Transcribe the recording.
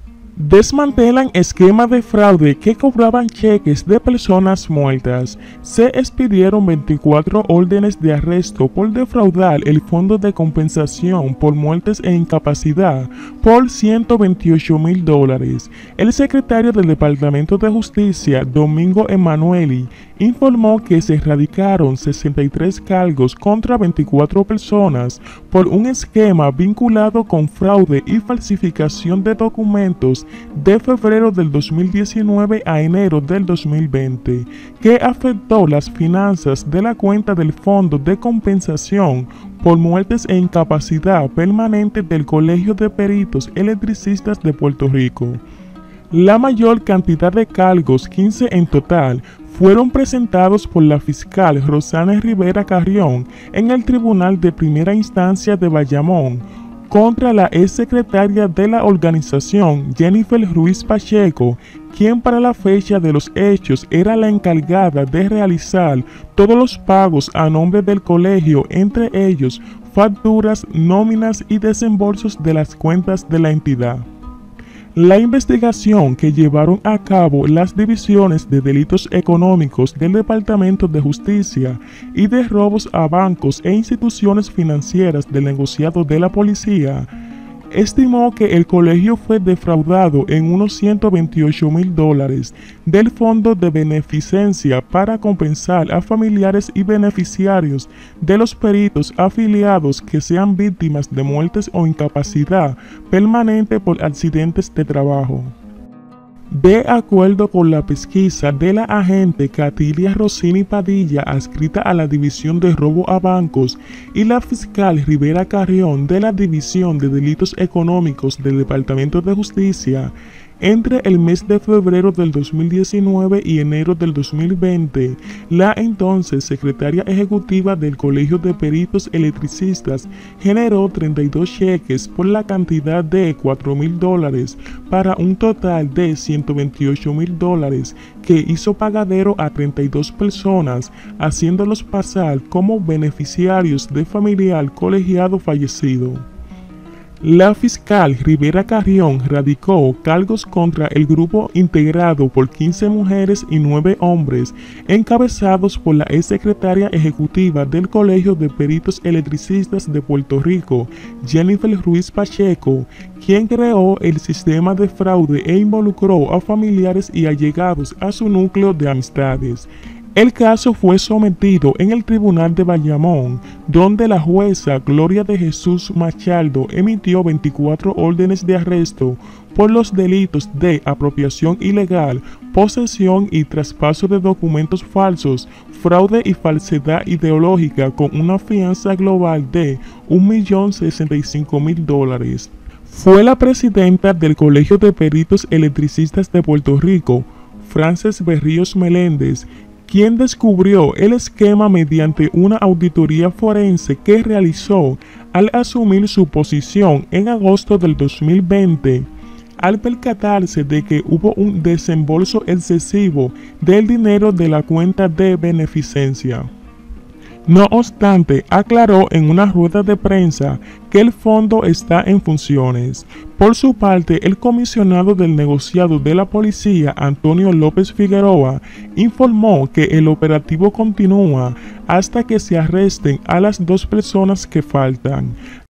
Desmantelan esquema de fraude que cobraban cheques de personas muertas. Se expidieron 24 órdenes de arresto por defraudar el Fondo de Compensación por Muertes e Incapacidad por $128,000. El secretario del Departamento de Justicia, Domingo Emanueli, informó que se erradicaron 63 cargos contra 24 personas por un esquema vinculado con fraude y falsificación de documentos de febrero del 2019 a enero del 2020, que afectó las finanzas de la cuenta del Fondo de Compensación por Muertes e Incapacidad Permanente del Colegio de Peritos Electricistas de Puerto Rico. La mayor cantidad de cargos, 15 en total, fueron presentados por la fiscal Rosana Rivera Carrión en el Tribunal de Primera Instancia de Bayamón contra la exsecretaria de la organización Jennifer Ruiz Pacheco, quien para la fecha de los hechos era la encargada de realizar todos los pagos a nombre del colegio, entre ellos facturas, nóminas y desembolsos de las cuentas de la entidad. La investigación que llevaron a cabo las divisiones de delitos económicos del Departamento de Justicia y de robos a bancos e instituciones financieras del negociado de la policía estimó que el colegio fue defraudado en unos $128,000 del Fondo de Beneficencia para compensar a familiares y beneficiarios de los peritos afiliados que sean víctimas de muertes o incapacidad permanente por accidentes de trabajo. De acuerdo con la pesquisa de la agente Catilia Rossini Padilla, adscrita a la División de Robo a Bancos, y la fiscal Rivera Carrión de la División de Delitos Económicos del Departamento de Justicia, entre el mes de febrero del 2019 y enero del 2020, la entonces secretaria ejecutiva del Colegio de Peritos Electricistas generó 32 cheques por la cantidad de $4,000 para un total de $128,000 que hizo pagadero a 32 personas, haciéndolos pasar como beneficiarios de familiar colegiado fallecido. La fiscal Rivera Carrión radicó cargos contra el grupo integrado por 15 mujeres y 9 hombres, encabezados por la exsecretaria ejecutiva del Colegio de Peritos Electricistas de Puerto Rico, Jennifer Ruiz Pacheco, quien creó el sistema de fraude e involucró a familiares y allegados a su núcleo de amistades. El caso fue sometido en el Tribunal de Bayamón, donde la jueza Gloria de Jesús Machaldo emitió 24 órdenes de arresto por los delitos de apropiación ilegal, posesión y traspaso de documentos falsos, fraude y falsedad ideológica con una fianza global de $1,065,000. Fue la presidenta del Colegio de Peritos Electricistas de Puerto Rico, Frances Berríos Meléndez, quien descubrió el esquema mediante una auditoría forense que realizó al asumir su posición en agosto del 2020, al percatarse de que hubo un desembolso excesivo del dinero de la cuenta de beneficencia. No obstante, aclaró en una rueda de prensa que el fondo está en funciones. Por su parte, el comisionado del negociado de la policía, Antonio López Figueroa, informó que el operativo continúa hasta que se arresten a las 2 personas que faltan.